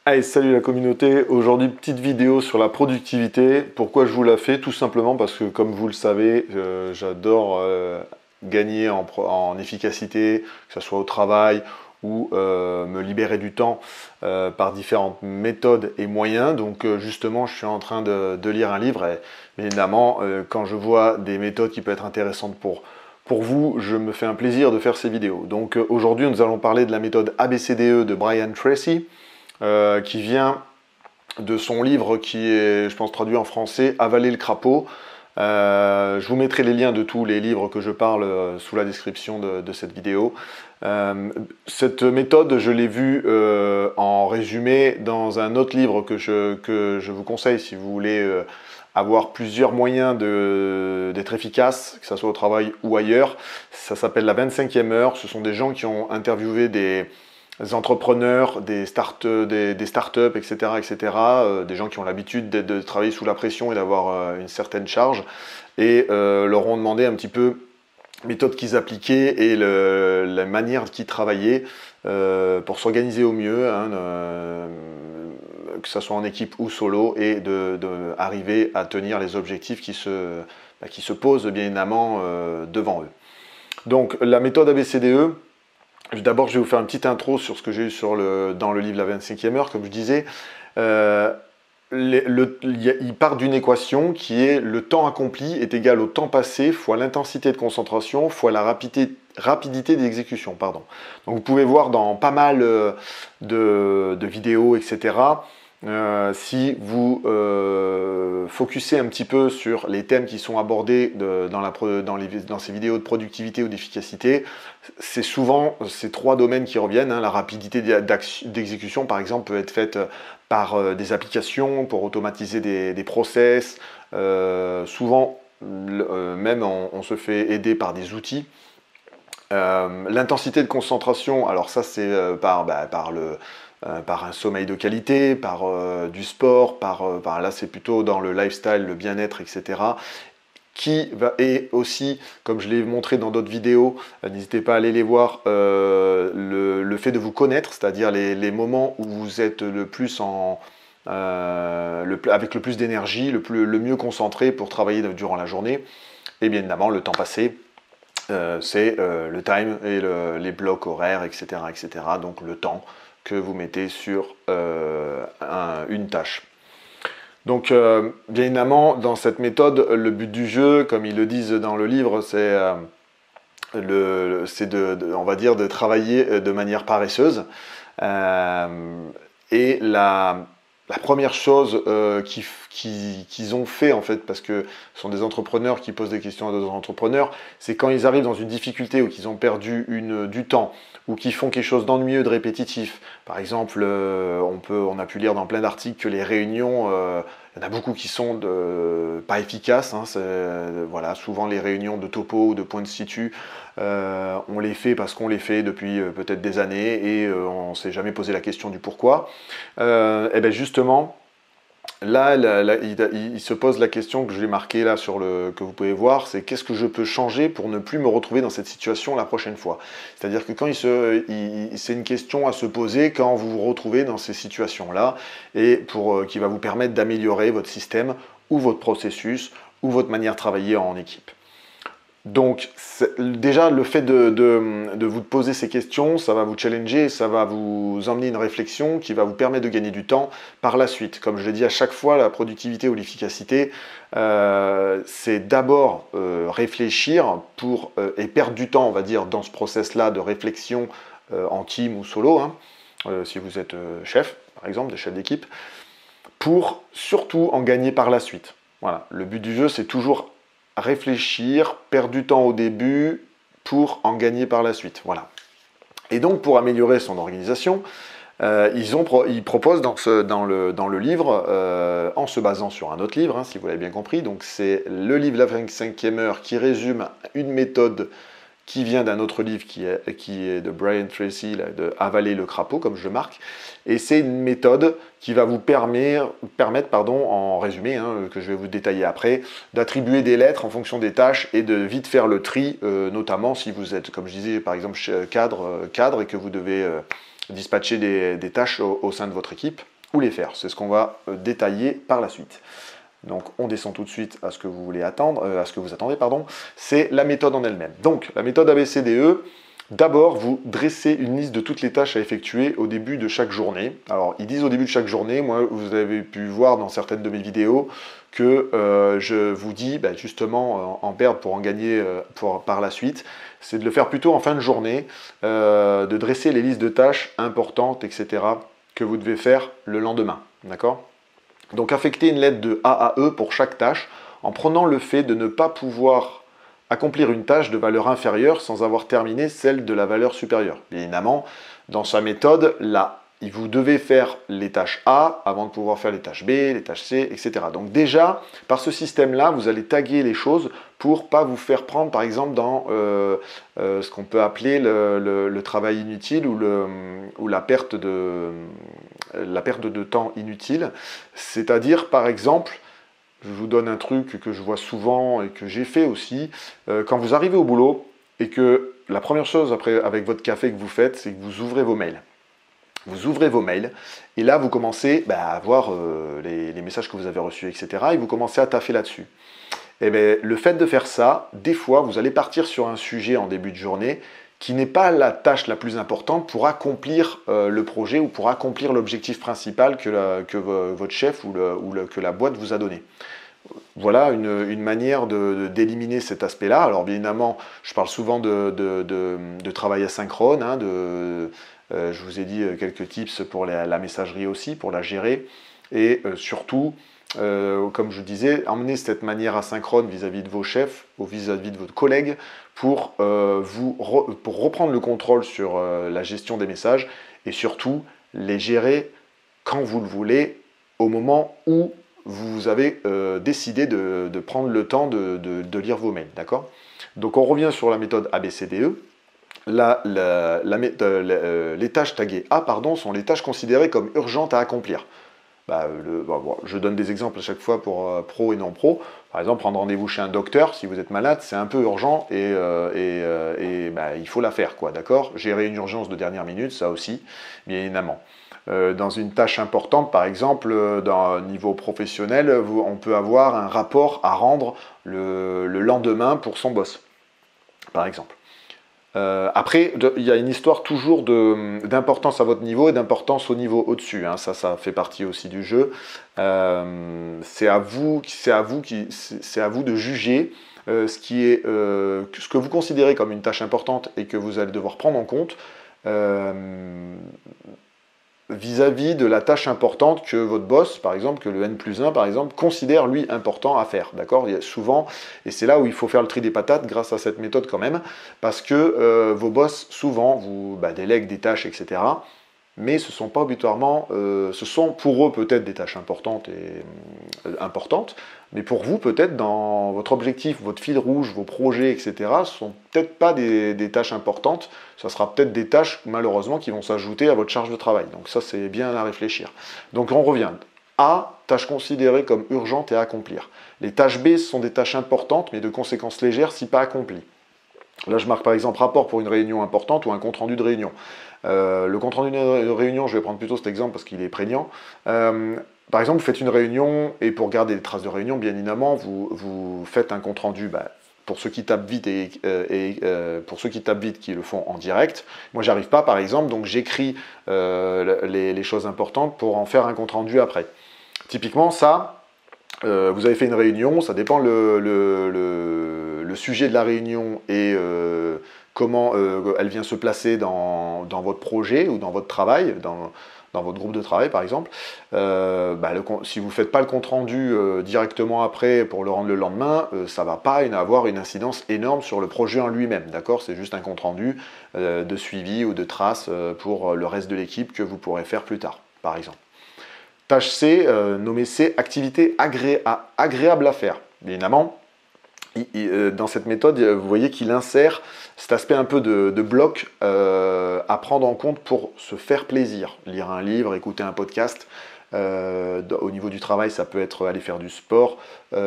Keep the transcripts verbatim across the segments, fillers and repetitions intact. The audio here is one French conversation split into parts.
Allez, salut la communauté. Aujourd'hui, petite vidéo sur la productivité. Pourquoi je vous la fais? Tout simplement parce que, comme vous le savez, euh, j'adore euh, gagner en, pro- en efficacité, que ce soit au travail ou euh, me libérer du temps euh, par différentes méthodes et moyens. Donc, euh, justement, je suis en train de, de lire un livre et, bien évidemment, euh, quand je vois des méthodes qui peuvent être intéressantes pour pour vous, je me fais un plaisir de faire ces vidéos. Donc, euh, aujourd'hui, nous allons parler de la méthode A B C D E de Brian Tracy. Euh, qui vient de son livre qui est, je pense, traduit en français, Avaler le crapaud. Euh, je vous mettrai les liens de tous les livres que je parle euh, sous la description de, de cette vidéo. Euh, cette méthode, je l'ai vue euh, en résumé dans un autre livre que je, que je vous conseille si vous voulez euh, avoir plusieurs moyens d'être efficace, que ce soit au travail ou ailleurs. Ça s'appelle la vingt-cinquième heure. Ce sont des gens qui ont interviewé des des entrepreneurs, des, start des, des startups, et cetera, et cetera, euh, des gens qui ont l'habitude de, de travailler sous la pression et d'avoir euh, une certaine charge, et euh, leur ont demandé un petit peu les méthodes qu'ils appliquaient et le, la manière qu'ils travaillaient euh, pour s'organiser au mieux, hein, euh, que ce soit en équipe ou solo, et de, de arriver à tenir les objectifs qui se, bah, qui se posent bien évidemment euh, devant eux. Donc la méthode A B C D E, d'abord, je vais vous faire une petite intro sur ce que j'ai eu sur le, dans le livre La vingt-cinquième heure, comme je disais. Euh, le, le, il part d'une équation qui est le temps accompli est égal au temps passé fois l'intensité de concentration fois la rapidité, rapidité d'exécution. Pardon. Donc vous pouvez voir dans pas mal de, de vidéos, et cetera, euh, si vous euh, focussez un petit peu sur les thèmes qui sont abordés de, dans, la, dans, les, dans ces vidéos de productivité ou d'efficacité, c'est souvent ces trois domaines qui reviennent. Hein. La rapidité d'exécution, par exemple, peut être faite par euh, des applications pour automatiser des, des process. Euh, souvent, euh, même on, on se fait aider par des outils. Euh, L'intensité de concentration, alors ça c'est euh, par, bah, par le... Euh, par un sommeil de qualité, par euh, du sport, par, euh, par là c'est plutôt dans le lifestyle, le bien-être, et cetera. Qui va, et aussi, comme je l'ai montré dans d'autres vidéos, euh, n'hésitez pas à aller les voir, euh, le, le fait de vous connaître, c'est-à-dire les, les moments où vous êtes le plus en, euh, le, avec le plus d'énergie, le, le mieux concentré pour travailler durant la journée, et bien évidemment le temps passé. Euh, c'est euh, le time et le, les blocs horaires, et cetera, et cetera. Donc le temps que vous mettez sur euh, un, une tâche. Donc, euh, bien évidemment, dans cette méthode, le but du jeu, comme ils le disent dans le livre, c'est euh, de, de, on va dire, de travailler de manière paresseuse. Euh, et la, la première chose euh, qu'ils qui, qui ont fait, en fait, parce que ce sont des entrepreneurs qui posent des questions à d'autres entrepreneurs, c'est quand ils arrivent dans une difficulté ou qu'ils ont perdu une, du temps, ou qu'ils font quelque chose d'ennuyeux, de répétitif. Par exemple, euh, on, peut, on a pu lire dans plein d'articles que les réunions, euh, il y en a beaucoup qui sont de, pas efficaces. Hein, voilà, souvent les réunions de topo ou de point de situ, euh, on les fait parce qu'on les fait depuis euh, peut-être des années et euh, on ne s'est jamais posé la question du pourquoi. Euh, et bien justement, là, là, là il, il, se pose la question que je l'ai marquée là sur le que vous pouvez voir, c'est qu'est-ce que je peux changer pour ne plus me retrouver dans cette situation la prochaine fois. C'est-à-dire que quand il se, il, c'est une question à se poser quand vous vous retrouvez dans ces situations-là et pour euh, qui va vous permettre d'améliorer votre système ou votre processus ou votre manière de travailler en équipe. Donc déjà le fait de, de, de vous poser ces questions, ça va vous challenger, ça va vous emmener une réflexion qui va vous permettre de gagner du temps par la suite. Comme je l'ai dit à chaque fois, la productivité ou l'efficacité, euh, c'est d'abord euh, réfléchir pour, euh, et perdre du temps, on va dire, dans ce process-là de réflexion euh, en team ou solo, hein, euh, si vous êtes euh, chef, par exemple, des chefs d'équipe, pour surtout en gagner par la suite. Voilà. Le but du jeu, c'est toujours réfléchir, perdre du temps au début pour en gagner par la suite. Voilà. Et donc, pour améliorer son organisation, euh, ils, ont, ils proposent dans, ce, dans, le, dans le livre, euh, en se basant sur un autre livre, hein, si vous l'avez bien compris, donc c'est le livre La vingt-cinquième heure qui résume une méthode qui vient d'un autre livre qui est, qui est de Brian Tracy, là, de Avaler le crapaud, comme je le marque. Et c'est une méthode qui va vous permettre, permettre pardon, en résumé, hein, que je vais vous détailler après, d'attribuer des lettres en fonction des tâches et de vite faire le tri, euh, notamment si vous êtes, comme je disais, par exemple, cadre, cadre et que vous devez euh, dispatcher des, des tâches au, au sein de votre équipe, ou les faire. C'est ce qu'on va euh, détailler par la suite. Donc on descend tout de suite à ce que vous voulez attendre, euh, à ce que vous attendez, pardon. C'est la méthode en elle-même. Donc la méthode A B C D E, d'abord vous dressez une liste de toutes les tâches à effectuer au début de chaque journée. Alors ils disent au début de chaque journée, moi vous avez pu voir dans certaines de mes vidéos que euh, je vous dis bah, justement en perdre pour en gagner euh, pour, par la suite, c'est de le faire plutôt en fin de journée, euh, de dresser les listes de tâches importantes, et cetera que vous devez faire le lendemain, d'accord ? Donc affectez une lettre de A à E pour chaque tâche en prenant le fait de ne pas pouvoir accomplir une tâche de valeur inférieure sans avoir terminé celle de la valeur supérieure. Bien évidemment, dans sa méthode, là, vous devez faire les tâches A avant de pouvoir faire les tâches B, les tâches C, et cetera. Donc déjà, par ce système-là, vous allez taguer les choses pour ne pas vous faire prendre, par exemple, dans euh, euh, ce qu'on peut appeler le, le, le travail inutile ou, le, ou la, perte de, la perte de temps inutile. C'est-à-dire, par exemple, je vous donne un truc que je vois souvent et que j'ai fait aussi. Euh, quand vous arrivez au boulot et que la première chose après, avec votre café que vous faites, c'est que vous ouvrez vos mails. Vous ouvrez vos mails et là, vous commencez bah, à voir euh, les, les messages que vous avez reçus, et cetera. Et vous commencez à taffer là-dessus. Et bien, le fait de faire ça, des fois, vous allez partir sur un sujet en début de journée qui n'est pas la tâche la plus importante pour accomplir euh, le projet ou pour accomplir l'objectif principal que, la, que votre chef ou, le, ou le, que la boîte vous a donné. Voilà une, une manière d'éliminer cet aspect-là. Alors bien évidemment, je parle souvent de, de, de, de travail asynchrone, hein, de, euh, je vous ai dit quelques tips pour la, la messagerie aussi, pour la gérer. Et euh, surtout, euh, comme je disais, emmenez cette manière asynchrone vis-à-vis de vos chefs ou vis-à-vis de votre collègue pour, euh, vous re, pour reprendre le contrôle sur euh, la gestion des messages et surtout les gérer quand vous le voulez, au moment où vous avez euh, décidé de, de prendre le temps de, de, de lire vos mails, d'accord? Donc on revient sur la méthode A B C D E. La, la, la, euh, les tâches taguées A pardon, sont les tâches considérées comme urgentes à accomplir. Bah, le, bah, bon, je donne des exemples à chaque fois pour euh, pro et non pro. Par exemple, prendre rendez-vous chez un docteur, si vous êtes malade, c'est un peu urgent et, euh, et, euh, et bah, il faut la faire, quoi, d'accord? Gérer une urgence de dernière minute, ça aussi, bien évidemment. Euh, dans une tâche importante, par exemple, euh, dans un niveau professionnel, vous, on peut avoir un rapport à rendre le, le lendemain pour son boss, par exemple. Euh, après, de, il y a une histoire toujours d'importance à votre niveau et d'importance au niveau au-dessus. Hein. Ça, ça fait partie aussi du jeu. Euh, c'est à vous, c'est à vous qui, c'est à vous de juger euh, ce qui est, euh, ce que vous considérez comme une tâche importante et que vous allez devoir prendre en compte. Euh, vis-à-vis de la tâche importante que votre boss, par exemple, que le N plus un, par exemple, considère, lui, important à faire, d'accord? Il y a souvent, et c'est là où il faut faire le tri des patates grâce à cette méthode quand même, parce que euh, vos boss, souvent, vous bah, délèguent des tâches, et cetera, mais ce sont pas obligatoirement, euh, ce sont pour eux peut-être des tâches importantes et euh, importantes, mais pour vous peut-être dans votre objectif, votre fil rouge, vos projets, et cetera, ce sont peut-être pas des, des tâches importantes, ça sera peut-être des tâches malheureusement qui vont s'ajouter à votre charge de travail. Donc ça c'est bien à réfléchir. Donc on revient. A, tâches considérées comme urgentes et à accomplir. Les tâches B, ce sont des tâches importantes mais de conséquences légères si pas accomplies. Là, je marque par exemple rapport pour une réunion importante ou un compte-rendu de réunion. Euh, le compte-rendu de réunion, je vais prendre plutôt cet exemple parce qu'il est prégnant. Euh, par exemple, vous faites une réunion et pour garder des traces de réunion, bien évidemment, vous, vous faites un compte-rendu bah, pour ceux qui tapent vite et, euh, et euh, pour ceux qui tapent vite qui le font en direct. Moi, j'arrive pas, par exemple, donc j'écris euh, les, les choses importantes pour en faire un compte-rendu après. Typiquement, ça, euh, vous avez fait une réunion, ça dépend le, le, le, le sujet de la réunion et euh, comment euh, elle vient se placer dans, dans votre projet ou dans votre travail, dans, dans votre groupe de travail par exemple. Euh, bah, le, si vous ne faites pas le compte-rendu euh, directement après pour le rendre le lendemain, euh, ça ne va pas avoir une incidence énorme sur le projet en lui-même, d'accord? C'est juste un compte-rendu euh, de suivi ou de trace euh, pour le reste de l'équipe que vous pourrez faire plus tard, par exemple. Tâche C, euh, nommée C, activité agré à, agréable à faire. Bien évidemment, il, il, euh, dans cette méthode, vous voyez qu'il insère cet aspect un peu de, de bloc euh, à prendre en compte pour se faire plaisir. Lire un livre, écouter un podcast. Euh, au niveau du travail, ça peut être aller faire du sport,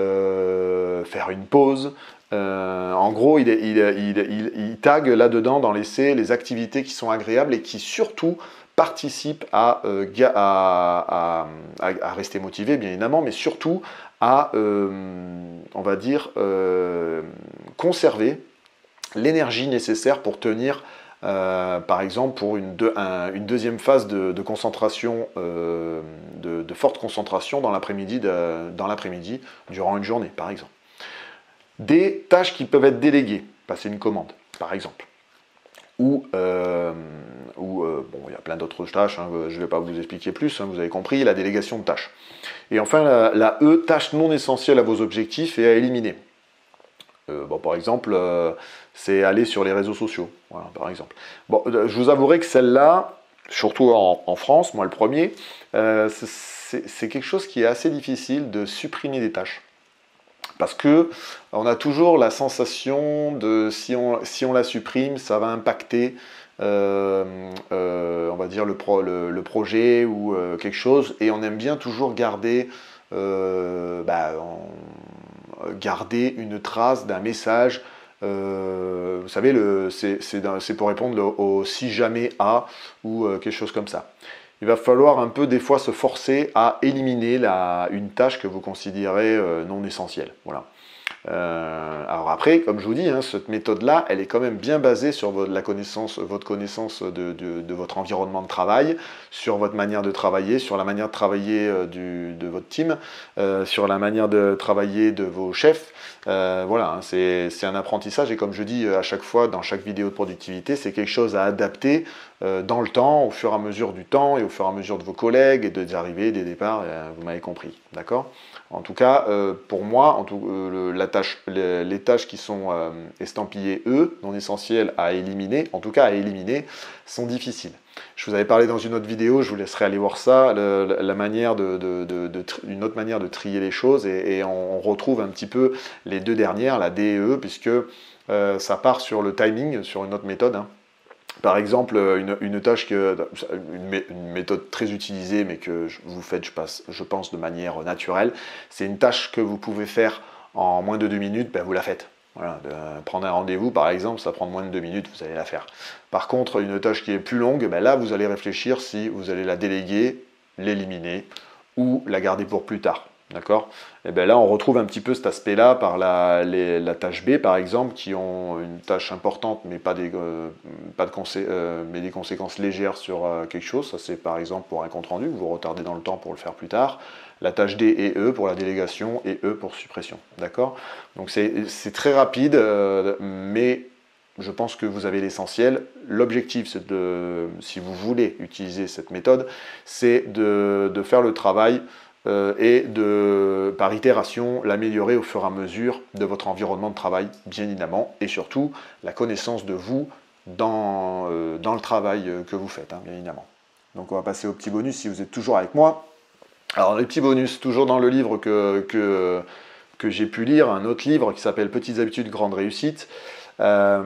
euh, faire une pause. Euh, en gros, il, il, il, il, il tag là-dedans dans les C les activités qui sont agréables et qui surtout participe à, euh, à, à, à rester motivé, bien évidemment, mais surtout à, euh, on va dire, euh, conserver l'énergie nécessaire pour tenir, euh, par exemple, pour une, deux, un, une deuxième phase de, de concentration, euh, de, de forte concentration dans l'après-midi, dans l'après-midi, durant une journée, par exemple. Des tâches qui peuvent être déléguées, passer une commande, par exemple. Ou, euh, ou euh, bon, il y a plein d'autres tâches, hein, je ne vais pas vous expliquer plus, hein, vous avez compris, la délégation de tâches. Et enfin, la, la E, tâches non essentielles à vos objectifs et à éliminer. Euh, bon, par exemple, euh, c'est aller sur les réseaux sociaux, voilà, par exemple. Bon, je vous avouerai que celle-là, surtout en, en France, moi le premier, euh, c'est quelque chose qui est assez difficile de supprimer des tâches. Parce que on a toujours la sensation de si on, si on la supprime, ça va impacter, euh, euh, on va dire, le, pro, le, le projet ou euh, quelque chose. Et on aime bien toujours garder, euh, bah, on, garder une trace d'un message. Euh, vous savez, c'est pour répondre au si jamais à ou euh, quelque chose comme ça. Il va falloir un peu des fois se forcer à éliminer la, une tâche que vous considérez euh, non essentielle. Voilà. Euh, alors après, comme je vous dis, hein, cette méthode-là, elle est quand même bien basée sur votre, la connaissance, votre connaissance de, de, de votre environnement de travail, sur votre manière de travailler, sur la manière de travailler euh, du, de votre team, euh, sur la manière de travailler de vos chefs. Euh, voilà, hein, c'est un apprentissage et comme je dis à chaque fois dans chaque vidéo de productivité, c'est quelque chose à adapter euh, dans le temps, au fur et à mesure du temps et au fur et à mesure de vos collègues et des arrivées, des départs, euh, vous m'avez compris, d'accord? En tout cas, euh, pour moi, en tout, euh, la tâche, les, les tâches qui sont euh, estampillées E, non essentielles à éliminer, en tout cas à éliminer, sont difficiles. Je vous avais parlé dans une autre vidéo, je vous laisserai aller voir ça, le, la manière de, de, de, de, une autre manière de trier les choses, et, et on, on retrouve un petit peu les deux dernières, la D et E, puisque euh, ça part sur le timing, sur une autre méthode, hein. Par exemple, une, une tâche, que, une, une méthode très utilisée, mais que vous faites, je, passe, je pense, de manière naturelle, c'est une tâche que vous pouvez faire en moins de deux minutes, ben vous la faites. Voilà, de prendre un rendez-vous, par exemple, ça prend moins de deux minutes, vous allez la faire. Par contre, une tâche qui est plus longue, ben là, vous allez réfléchir si vous allez la déléguer, l'éliminer ou la garder pour plus tard. D'accord? Et bien là, on retrouve un petit peu cet aspect-là par la, les, la tâche B, par exemple, qui ont une tâche importante, mais pas des, euh, pas de consé euh, mais des conséquences légères sur euh, quelque chose. Ça, c'est par exemple pour un compte-rendu, que vous retardez dans le temps pour le faire plus tard. La tâche D et E pour la délégation et E pour suppression. D'accord? Donc c'est très rapide, euh, mais je pense que vous avez l'essentiel. L'objectif, c'est de, si vous voulez utiliser cette méthode, c'est de, de faire le travail euh, et de, par itération, l'améliorer au fur et à mesure de votre environnement de travail, bien évidemment, et surtout la connaissance de vous dans, euh, dans le travail que vous faites, hein, bien évidemment. Donc on va passer au petit bonus si vous êtes toujours avec moi. Alors les petits bonus, toujours dans le livre que, que, que j'ai pu lire, un autre livre qui s'appelle Petites habitudes, grandes réussites. Euh,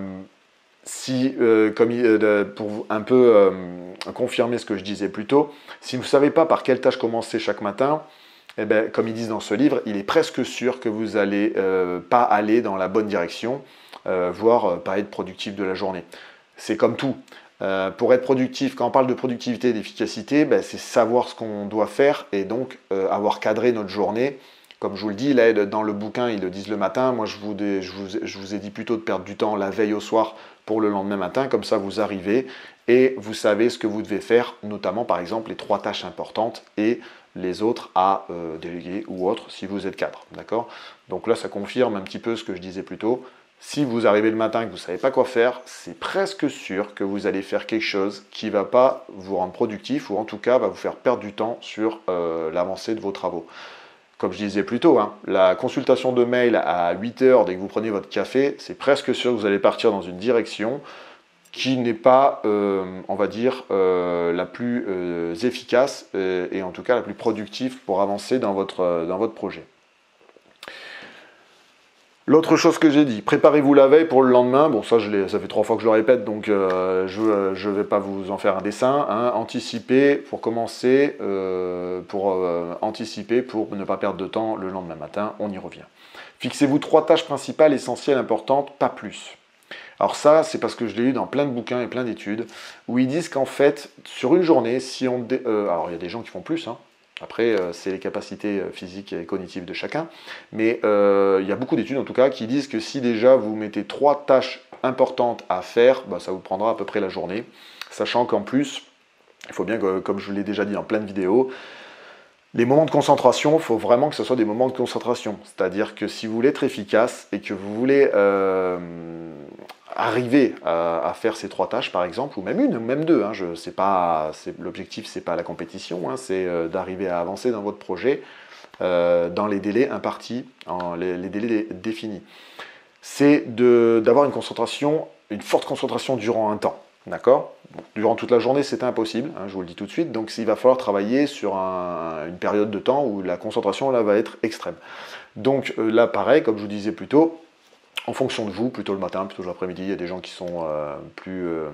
si, euh, comme, euh, pour un peu euh, confirmer ce que je disais plus tôt, si vous ne savez pas par quelle tâche commencer chaque matin, eh bien, comme ils disent dans ce livre, il est presque sûr que vous n'allez euh, pas aller dans la bonne direction, euh, voire euh, pas être productif de la journée. C'est comme tout. Euh, pour être productif, quand on parle de productivité et d'efficacité, ben, c'est savoir ce qu'on doit faire et donc euh, avoir cadré notre journée. Comme je vous le dis, là, dans le bouquin, ils le disent le matin. Moi, je vous, je, vous, je vous ai dit plutôt de perdre du temps la veille au soir pour le lendemain matin. Comme ça, vous arrivez et vous savez ce que vous devez faire, notamment, par exemple, les trois tâches importantes et les autres à euh, déléguer ou autres si vous êtes cadre. D'accord? Donc là, ça confirme un petit peu ce que je disais plus tôt. Si vous arrivez le matin et que vous ne savez pas quoi faire, c'est presque sûr que vous allez faire quelque chose qui ne va pas vous rendre productif ou en tout cas va vous faire perdre du temps sur euh, l'avancée de vos travaux. Comme je disais plus tôt, hein, la consultation de mail à huit heures dès que vous prenez votre café, c'est presque sûr que vous allez partir dans une direction qui n'est pas, euh, on va dire, euh, la plus euh, efficace euh, et en tout cas la plus productive pour avancer dans votre, euh, dans votre projet. L'autre chose que j'ai dit, préparez-vous la veille pour le lendemain. Bon, ça, je ça fait trois fois que je le répète, donc euh, je ne vais pas vous en faire un dessin. Hein. Anticipez pour commencer, euh, pour euh, anticiper, pour ne pas perdre de temps le lendemain matin. On y revient. Fixez-vous trois tâches principales, essentielles, importantes, pas plus. Alors ça, c'est parce que je l'ai lu dans plein de bouquins et plein d'études, où ils disent qu'en fait, sur une journée, si on... Dé... Euh, alors il y a des gens qui font plus, hein. Après, euh, c'est les capacités physiques et cognitives de chacun, mais euh, il y a beaucoup d'études en tout cas qui disent que si déjà vous mettez trois tâches importantes à faire, bah, ça vous prendra à peu près la journée, sachant qu'en plus, il faut bien que, comme je l'ai déjà dit dans plein de vidéos, les moments de concentration, il faut vraiment que ce soit des moments de concentration. C'est-à-dire que si vous voulez être efficace et que vous voulez euh, arriver à, à faire ces trois tâches, par exemple, ou même une, ou même deux, hein, je, c'est pas, c'est, l'objectif, ce n'est pas la compétition, hein, c'est euh, d'arriver à avancer dans votre projet euh, dans les délais impartis, en les, les délais définis. C'est d'avoir une concentration, une forte concentration durant un temps. D'accord? Durant toute la journée, c'est impossible, hein, je vous le dis tout de suite. Donc, il va falloir travailler sur un, une période de temps où la concentration là, va être extrême. Donc euh, là, pareil, comme je vous disais plus tôt, en fonction de vous, plutôt le matin, plutôt l'après-midi, il y a des gens qui sont euh, plus euh,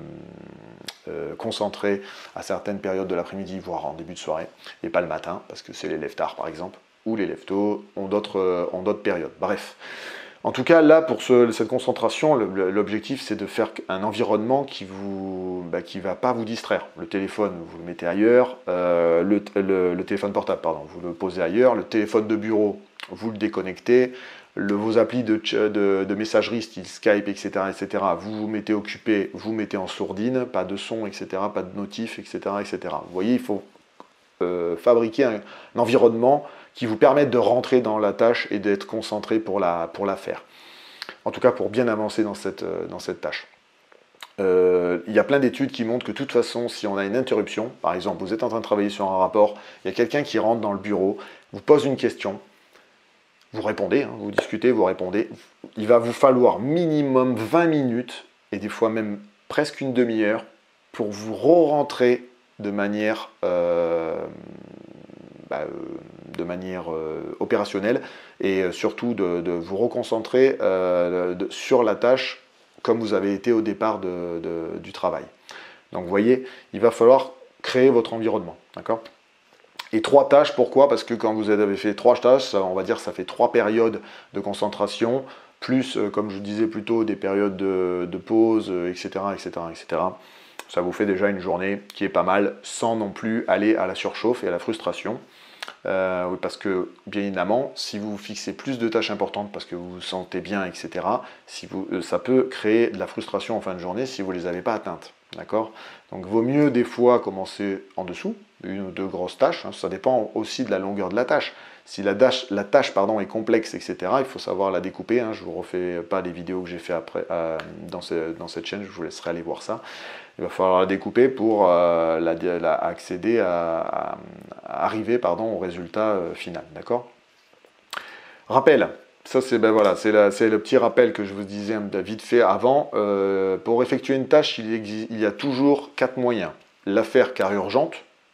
euh, concentrés à certaines périodes de l'après-midi, voire en début de soirée, et pas le matin, parce que c'est les lève-tard par exemple, ou les lève-tôt ont d'autres euh, ont d'autres périodes. Bref. En tout cas, là, pour ce, cette concentration, l'objectif, c'est de faire un environnement qui ne bah, qui va pas vous distraire. Le téléphone, vous le mettez ailleurs, euh, le, le, le téléphone portable, pardon, vous le posez ailleurs, le téléphone de bureau, vous le déconnectez, le, vos applis de, de, de messagerie, style Skype, et cetera, et cetera, vous vous mettez occupé, vous mettez en sourdine, pas de son, et cetera, pas de notif, et cetera, et cetera. Vous voyez, il faut euh, fabriquer un, un environnement qui vous permettent de rentrer dans la tâche et d'être concentré pour la, pour la faire. En tout cas, pour bien avancer dans cette, dans cette tâche. Euh, il y a plein d'études qui montrent que de toute façon, si on a une interruption, par exemple, vous êtes en train de travailler sur un rapport, il y a quelqu'un qui rentre dans le bureau, vous pose une question, vous répondez, hein, vous discutez, vous répondez, il va vous falloir minimum vingt minutes, et des fois même presque une demi-heure, pour vous re-rentrer de manière... Euh, Bah, euh, de manière euh, opérationnelle et euh, surtout de, de vous reconcentrer euh, de, sur la tâche comme vous avez été au départ de, de, du travail. Donc vous voyez, il va falloir créer votre environnement, d'accord? Et trois tâches, pourquoi? Parce que quand vous avez fait trois tâches, on va dire que ça fait trois périodes de concentration, plus, euh, comme je vous disais plus tôt, des périodes de, de pause, et cetera, et cetera, et cetera. Ça vous fait déjà une journée qui est pas mal, sans non plus aller à la surchauffe et à la frustration. Euh, oui, parce que, bien évidemment, si vous vous fixez plus de tâches importantes parce que vous vous sentez bien, et cetera, si vous, euh, ça peut créer de la frustration en fin de journée si vous ne les avez pas atteintes. D'accord? Donc, vaut mieux des fois commencer en dessous, une ou deux grosses tâches. Hein, ça dépend aussi de la longueur de la tâche. Si la tâche, la tâche pardon, est complexe, et cetera, il faut savoir la découper. Hein, je ne vous refais pas les vidéos que j'ai fait après euh, dans, ce, dans cette chaîne, je vous laisserai aller voir ça. Il va falloir la découper pour euh, la, la, accéder à, à, à arriver pardon, au résultat euh, final. D'accord? Rappel. Ça, c'est ben voilà, le petit rappel que je vous disais vite fait avant. Euh, pour effectuer une tâche, il, existe, il y a toujours quatre moyens. La faire car urgente,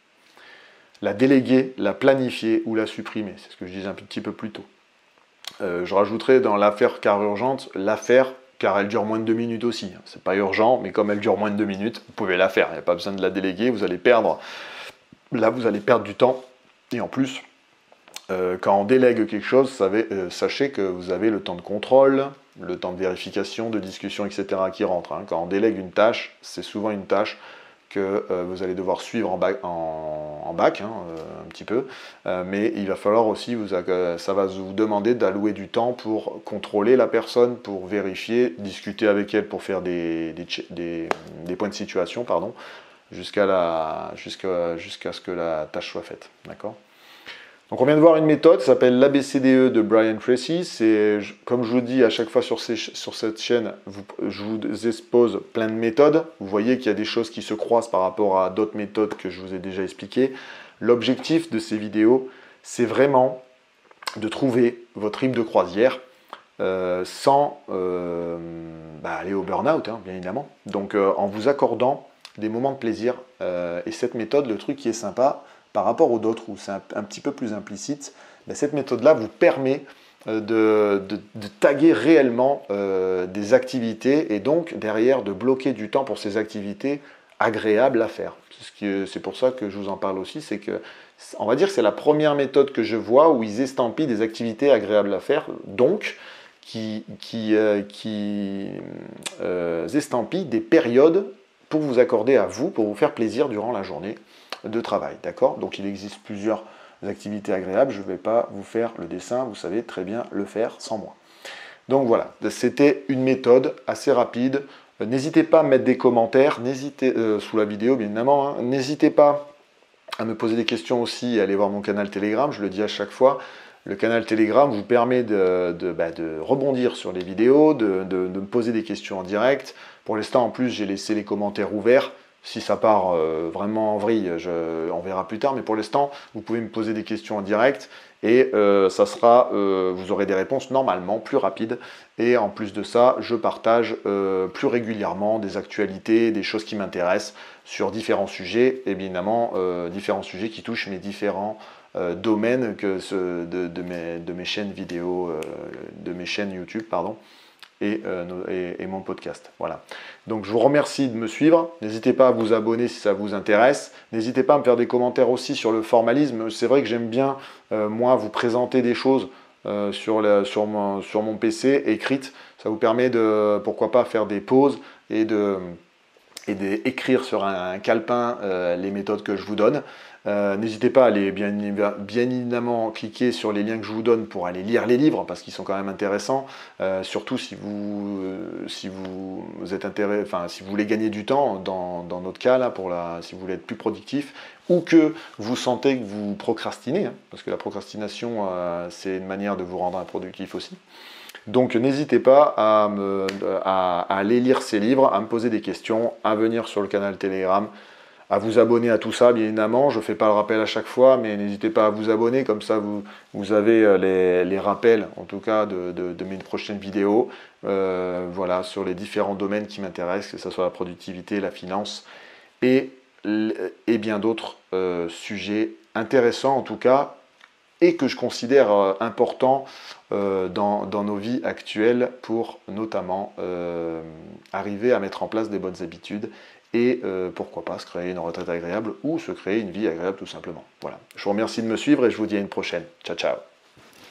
la déléguer, la planifier ou la supprimer. C'est ce que je disais un petit peu plus tôt. Euh, je rajouterai dans l'affaire car urgente, l'affaire car elle dure moins de deux minutes aussi. C'est pas urgent, mais comme elle dure moins de deux minutes, vous pouvez la faire. Il n'y a pas besoin de la déléguer, vous allez perdre. Là, vous allez perdre du temps. Et en plus, euh, quand on délègue quelque chose, savez, euh, sachez que vous avez le temps de contrôle, le temps de vérification, de discussion, et cetera qui rentre. Hein. Quand on délègue une tâche, c'est souvent une tâche que euh, vous allez devoir suivre en bac, en, en bac hein, euh, un petit peu, euh, mais il va falloir aussi, vous, euh, ça va vous demander d'allouer du temps pour contrôler la personne, pour vérifier, discuter avec elle pour faire des, des, des, des points de situation, pardon, jusqu'à la, jusqu'à, jusqu'à ce que la tâche soit faite, d'accord? Donc on vient de voir une méthode, ça s'appelle l'A B C D E de Brian Tracy. C'est, comme je vous dis à chaque fois sur, ces, sur cette chaîne, vous, je vous expose plein de méthodes. Vous voyez qu'il y a des choses qui se croisent par rapport à d'autres méthodes que je vous ai déjà expliquées. L'objectif de ces vidéos, c'est vraiment de trouver votre rythme de croisière euh, sans euh, bah, aller au burn-out, hein, bien évidemment. Donc euh, en vous accordant des moments de plaisir. Euh, et cette méthode, le truc qui est sympa, par rapport aux autres où c'est un, un petit peu plus implicite, ben cette méthode-là vous permet euh, de, de, de taguer réellement euh, des activités et donc derrière de bloquer du temps pour ces activités agréables à faire. C'est pour ça que je vous en parle aussi, c'est que on va dire que c'est la première méthode que je vois où ils estampillent des activités agréables à faire, donc qui, qui, euh, qui euh, estampille des périodes pour vous accorder à vous, pour vous faire plaisir durant la journée de travail, d'accord? Donc il existe plusieurs activités agréables, je ne vais pas vous faire le dessin, vous savez très bien le faire sans moi. Donc voilà, c'était une méthode assez rapide. N'hésitez pas à mettre des commentaires, n'hésitez euh, sous la vidéo bien évidemment, hein. N'hésitez pas à me poser des questions aussi et aller voir mon canal Telegram, je le dis à chaque fois. Le canal Telegram vous permet de, de, bah, de rebondir sur les vidéos, de, de, de me poser des questions en direct. Pour l'instant, en plus, j'ai laissé les commentaires ouverts. Si ça part euh, vraiment en vrille, je, on verra plus tard. Mais pour l'instant, vous pouvez me poser des questions en direct et euh, ça sera, euh, vous aurez des réponses normalement plus rapides. Et en plus de ça, je partage euh, plus régulièrement des actualités, des choses qui m'intéressent sur différents sujets. Et bien évidemment, euh, différents sujets qui touchent mes différents Euh, domaines que ce, de, de, mes, de mes chaînes vidéo, euh, de mes chaînes YouTube, pardon, et, euh, et, et mon podcast. Voilà. Donc je vous remercie de me suivre. N'hésitez pas à vous abonner si ça vous intéresse. N'hésitez pas à me faire des commentaires aussi sur le formalisme. C'est vrai que j'aime bien, euh, moi, vous présenter des choses euh, sur, la, sur, mon, sur mon P C écrites. Ça vous permet de, pourquoi pas, faire des pauses et de et d'écrire sur un, un calepin euh, les méthodes que je vous donne. Euh, N'hésitez pas à aller bien, bien évidemment cliquer sur les liens que je vous donne pour aller lire les livres parce qu'ils sont quand même intéressants. Euh, surtout si vous, euh, si vous, vous êtes intéressé, enfin si vous voulez gagner du temps dans, dans notre cas là, pour la, si vous voulez être plus productif ou que vous sentez que vous procrastinez, hein, parce que la procrastination euh, c'est une manière de vous rendre improductif aussi. Donc n'hésitez pas à, me, à, à aller lire ces livres, à me poser des questions, à venir sur le canal Telegram, à vous abonner à tout ça, bien évidemment. Je ne fais pas le rappel à chaque fois, mais n'hésitez pas à vous abonner, comme ça vous, vous avez les, les rappels, en tout cas, de, de, de mes prochaines vidéos, euh, voilà, sur les différents domaines qui m'intéressent, que ce soit la productivité, la finance, et, et bien d'autres euh, sujets intéressants, en tout cas, et que je considère euh, important euh, dans, dans nos vies actuelles pour notamment euh, arriver à mettre en place des bonnes habitudes et euh, pourquoi pas se créer une retraite agréable ou se créer une vie agréable tout simplement. Voilà. Je vous remercie de me suivre et je vous dis à une prochaine. Ciao, ciao.